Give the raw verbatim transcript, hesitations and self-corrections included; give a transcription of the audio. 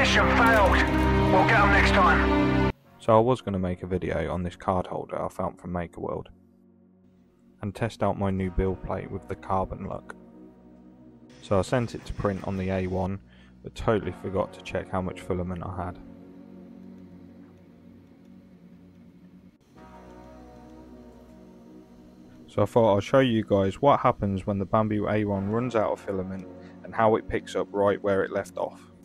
Mission failed. We'll get them next time. So I was going to make a video on this card holder I found from Maker World and test out my new build plate with the carbon look. So I sent it to print on the A one, but totally forgot to check how much filament I had. So I thought I'll show you guys what happens when the Bambu A one runs out of filament and how it picks up right where it left off.